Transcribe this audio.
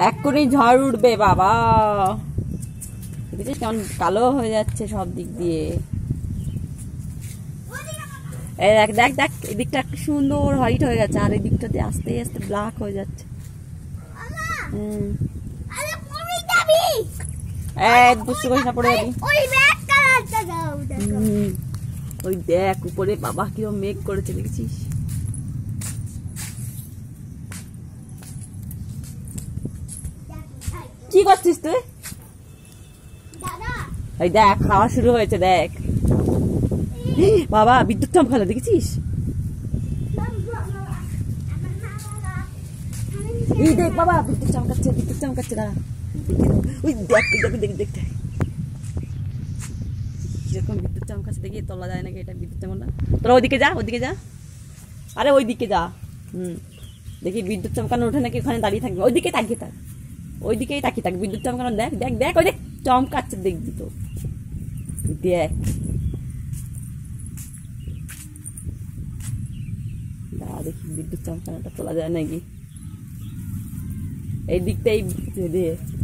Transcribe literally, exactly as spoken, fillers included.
এক্ষুনি ঝড় উঠবে বাবা। দেখছিস কেমন কালো হয়ে যাচ্ছে সব দিক দিয়ে। এই দেখ দেখ দেখ এই দিকটা একটা সুন্দর হোয়াইট হয়ে গেছে, আর এই দিকটাতে আস্তে আস্তে ব্ল্যাক হয়ে যাচ্ছে। হুম এই দুষ্টু করিস না, পড়ে যাবি। ওই দেখ উপরে বাবা কিরকম মেঘ করেছে দেখছিস। কি করছিস তুই? এই দেখ খাওয়া শুরু হয়েছে দেখ। বাবা বিদ্যুৎ চমকালো দেখেছিস? এই দেখ বাবা বিদ্যুৎ চমকাচ্ছে, বিদ্যুৎ চমকাচ্ছে। দাঁড়া ওই দেখ দেখ দেখ দেখ দেখ কিরকম বিদ্যুৎ চমকাচ্ছে। দেখি তোলা যায় নাকি এটা বিদ্যুৎ চমক না। তোরা ওইদিকে যা, ওইদিকে যা, আরে ওইদিকে যা। হুম দেখি বিদ্যুৎ চমকানো ওঠে নাকি, ওখানে দাঁড়িয়ে থাকবে। ওইদিকে তাকিয়ে থাক, ওইদিকেই তাকিয়ে থাক। বিদ্যুৎ চমকানো দেখ দেখ দেখ ওই দেখ চমকাচ্ছে দেখবি তো। দেখ দাঁড়া দেখি বিদ্যুৎ চমকানোটা তোলা যায় নাকি। এই দিকটাই দে